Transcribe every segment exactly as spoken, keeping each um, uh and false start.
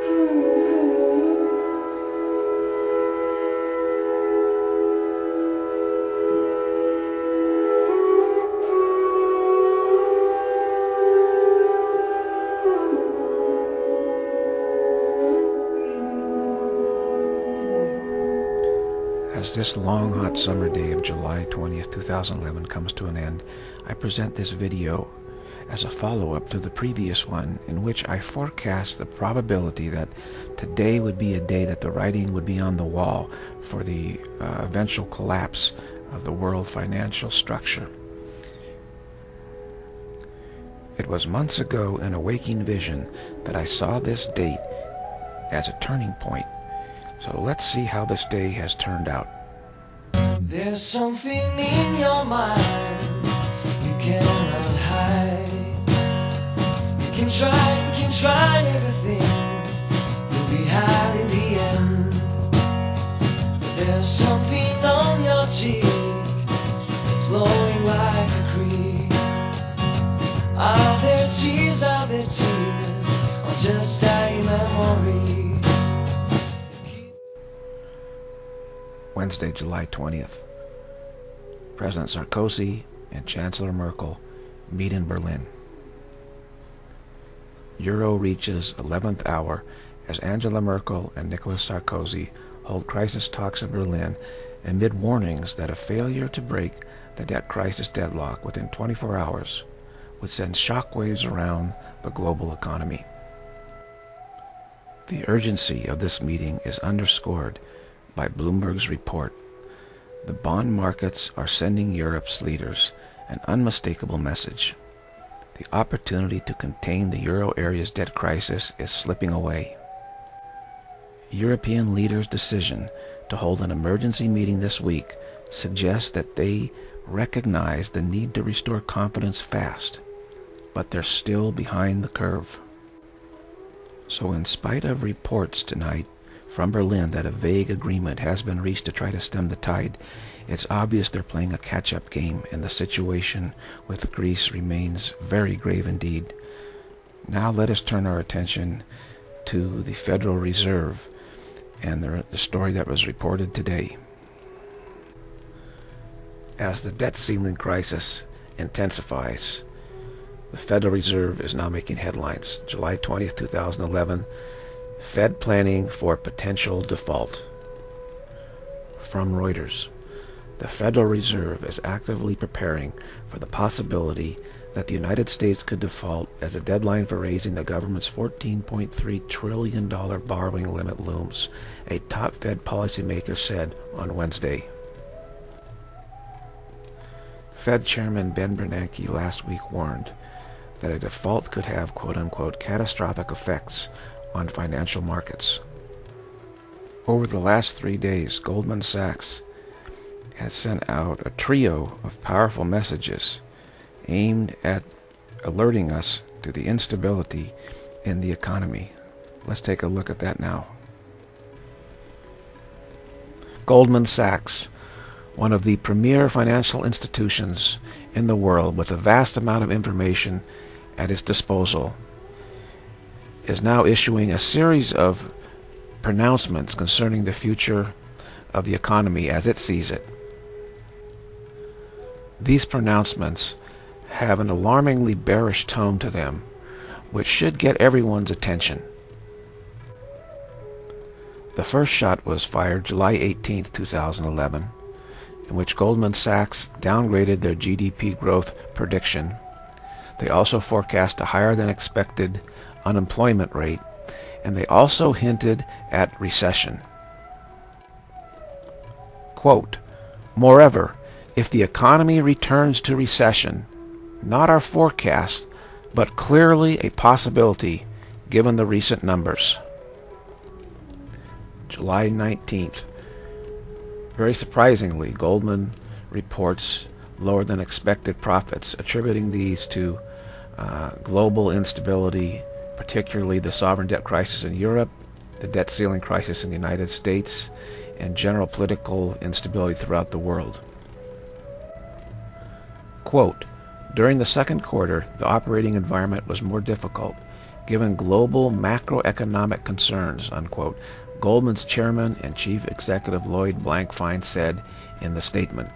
As this long, hot summer day of July twentieth, two thousand eleven comes to an end, I present this video as a follow-up to the previous one, in which I forecast the probability that today would be a day that the writing would be on the wall for the uh, eventual collapse of the world financial structure. It was months ago in a waking vision that I saw this date as a turning point. So let's see how this day has turned out. There's something in your mind you cannot hide. You can try, you can try everything, you'll be high in the end. But there's something on your cheek that's flowing like a creek. Are there tears, are there tears, or just dying memories? Wednesday, July twentieth. President Sarkozy and Chancellor Merkel meet in Berlin. Euro reaches eleventh hour as Angela Merkel and Nicolas Sarkozy hold crisis talks in Berlin amid warnings that a failure to break the debt crisis deadlock within twenty-four hours would send shockwaves around the global economy. The urgency of this meeting is underscored by Bloomberg's report. The bond markets are sending Europe's leaders an unmistakable message. The opportunity to contain the euro area's debt crisis is slipping away. European leaders' decision to hold an emergency meeting this week suggests that they recognize the need to restore confidence fast, but they're still behind the curve. So in spite of reports tonight from Berlin that a vague agreement has been reached to try to stem the tide, it's obvious they're playing a catch-up game, and the situation with Greece remains very grave indeed. Now let us turn our attention to the Federal Reserve and the, the story that was reported today. As the debt ceiling crisis intensifies, the Federal Reserve is now making headlines. July twentieth, two thousand eleven, Fed planning for potential default. From Reuters, the Federal Reserve is actively preparing for the possibility that the United States could default as a deadline for raising the government's fourteen point three trillion dollars borrowing limit looms, a top Fed policymaker said on Wednesday. Fed Chairman Ben Bernanke last week warned that a default could have quote-unquote catastrophic effects on financial markets. Over the last three days, Goldman Sachs has sent out a trio of powerful messages aimed at alerting us to the instability in the economy. Let's take a look at that now. Goldman Sachs, one of the premier financial institutions in the world with a vast amount of information at its disposal, is now issuing a series of pronouncements concerning the future of the economy as it sees it. These pronouncements have an alarmingly bearish tone to them, which should get everyone's attention. The first shot was fired July eighteenth, two thousand eleven, in which Goldman Sachs downgraded their G D P growth prediction. They also forecast a higher than expected unemployment rate, and they also hinted at recession. Quote, "Moreover, if the economy returns to recession, not our forecast, but clearly a possibility given the recent numbers." July nineteenth. Very surprisingly, Goldman reports lower than expected profits, attributing these to uh, global instability, particularly the sovereign debt crisis in Europe, the debt ceiling crisis in the United States, and general political instability throughout the world. Quote, "During the second quarter, the operating environment was more difficult, given global macroeconomic concerns, unquote, Goldman's chairman and chief executive Lloyd Blankfein said in the statement.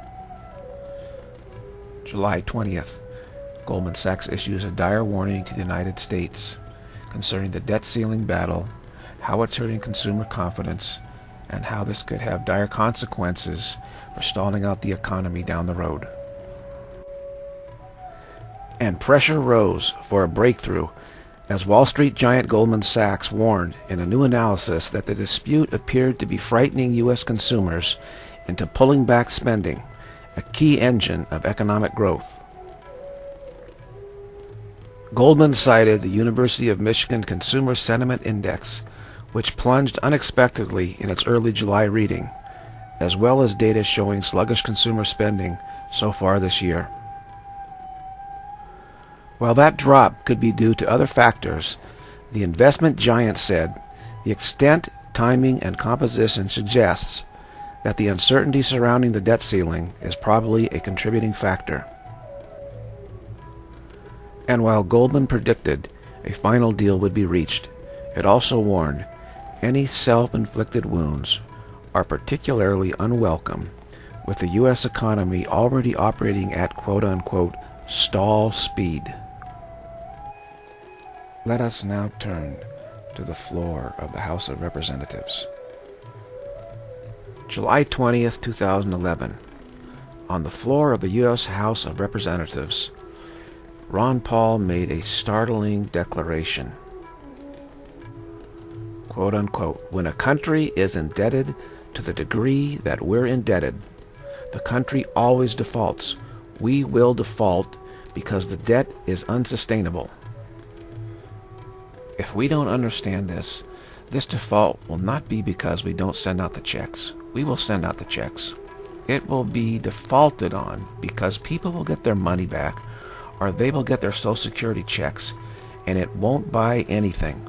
July twentieth, Goldman Sachs issues a dire warning to the United States concerning the debt ceiling battle, how it's hurting consumer confidence, and how this could have dire consequences for stalling out the economy down the road. And pressure rose for a breakthrough as Wall Street giant Goldman Sachs warned in a new analysis that the dispute appeared to be frightening U S consumers into pulling back spending, a key engine of economic growth. Goldman cited the University of Michigan Consumer Sentiment Index, which plunged unexpectedly in its early July reading, as well as data showing sluggish consumer spending so far this year. While that drop could be due to other factors, the investment giant said the extent, timing, and composition suggests that the uncertainty surrounding the debt ceiling is probably a contributing factor. And while Goldman predicted a final deal would be reached, it also warned any self-inflicted wounds are particularly unwelcome, with the U S economy already operating at quote-unquote stall speed. Let us now turn to the floor of the House of Representatives. July twentieth, two thousand eleven. On the floor of the U S House of Representatives, Ron Paul made a startling declaration. Quote unquote, when a country is indebted to the degree that we're indebted, the country always defaults. We will default because the debt is unsustainable. If we don't understand this, this default will not be because we don't send out the checks. We will send out the checks. It will be defaulted on because people will get their money back, or they will get their Social Security checks, and it won't buy anything.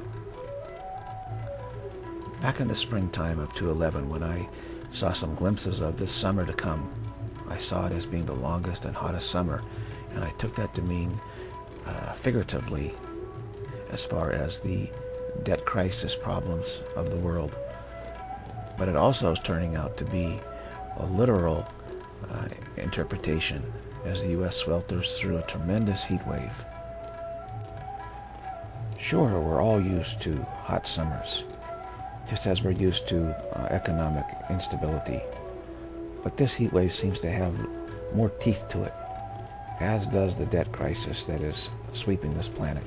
Back in the springtime of two eleven, when I saw some glimpses of this summer to come, I saw it as being the longest and hottest summer, and I took that to mean uh, figuratively as far as the debt crisis problems of the world. But it also is turning out to be a literal uh, interpretation as the U S swelters through a tremendous heat wave. Sure, we're all used to hot summers, just as we're used to uh, economic instability. But this heat wave seems to have more teeth to it, as does the debt crisis that is sweeping this planet.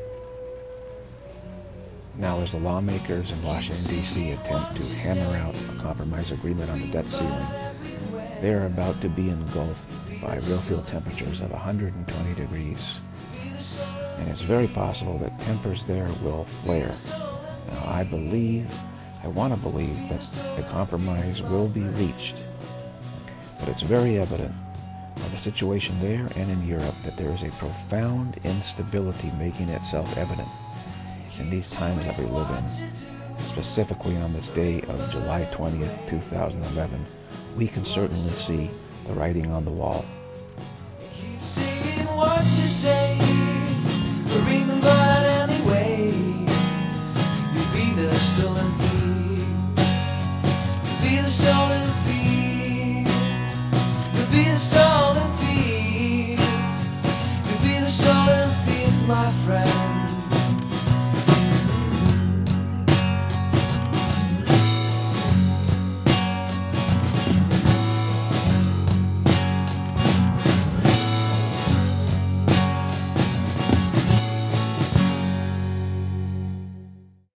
Now, as the lawmakers in Washington, D C attempt to hammer out a compromise agreement on the debt ceiling, they are about to be engulfed by real field temperatures of one hundred twenty degrees. And it's very possible that tempers there will flare. Now, I believe, I want to believe that a compromise will be reached. But it's very evident by the situation there and in Europe that there is a profound instability making itself evident in these times that we live in. Specifically on this day of July twentieth, two thousand eleven, we can certainly see the writing on the wall. Keep saying what you say.